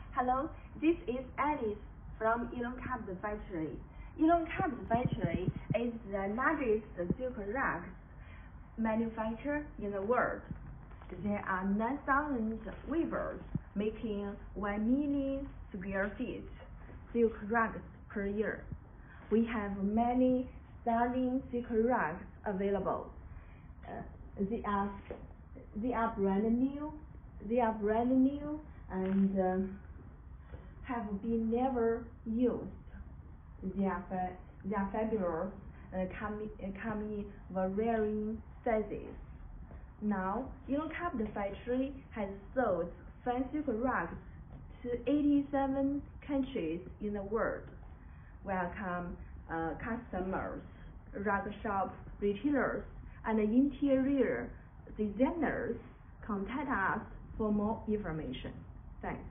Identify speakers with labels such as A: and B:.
A: Hello, this is Alice from Yilong Carpet Factory. Yilong Carpet Factory is the largest silk rugs manufacturer in the world. There are 9,000 weavers making 1 million square feet silk rugs per year. We have many styling silk rugs available. They are brand new. And have been never used. They are fabulous, come in varying sizes. Now, Yilong Carpet Factory has sold fine silk rugs to 87 countries in the world. Welcome customers, rug shop retailers, and interior designers. Contact us for more information. Thanks.